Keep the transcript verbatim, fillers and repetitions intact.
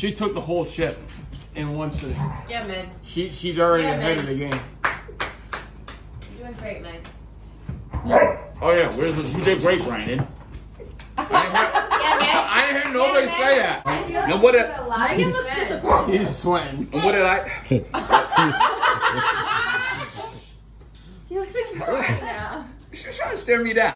She took the whole ship in one sitting. Yeah, Meg. She she's already Yeah, ahead Meg. of the game. You're doing great, Meg. Oh yeah, where's the, you did great, Brandon. I ain't heard, Yeah, Meg. I ain't heard nobody Yeah, say that. And what did, Megan looks disappointed. He's sweating. and what did I? He looks like he's crying now. She's trying to stare me down.